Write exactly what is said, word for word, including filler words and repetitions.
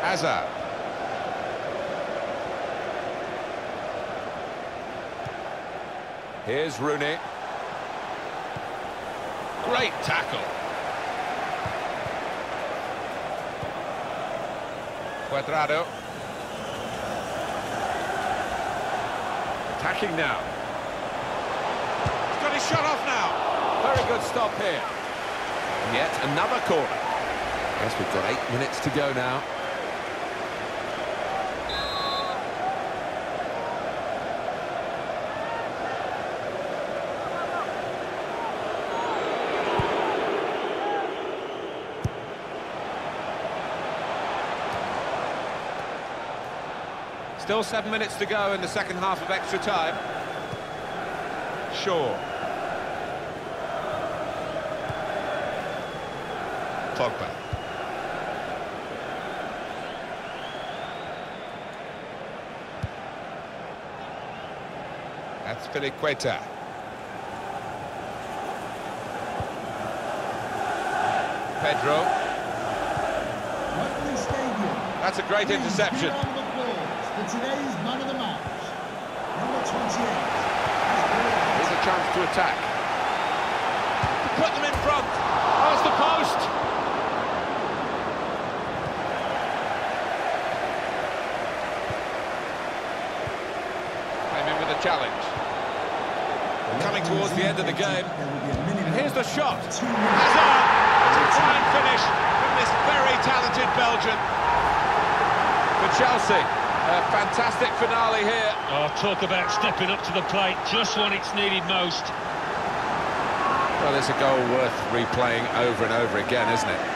Hazard. Here's Rooney. Great tackle. Cuadrado. Attacking now. He's got his shot off now. Very good stop here. And yet another corner. Guess we've got eight minutes to go now. Still seven minutes to go in the second half of extra time. Shaw. Pogba. That's Azpilicueta. Pedro. That's a great interception. For today's man of the match, number twenty-eight. Here's a chance to attack. Put them in front. Past the post. Came in with a challenge. Coming towards the end of the game. And here's the shot. Hazard. It's a fine finish from this very talented Belgian. For Chelsea. A fantastic finale here. Oh, talk about stepping up to the plate, just when it's needed most. Well, it's a goal worth replaying over and over again, isn't it?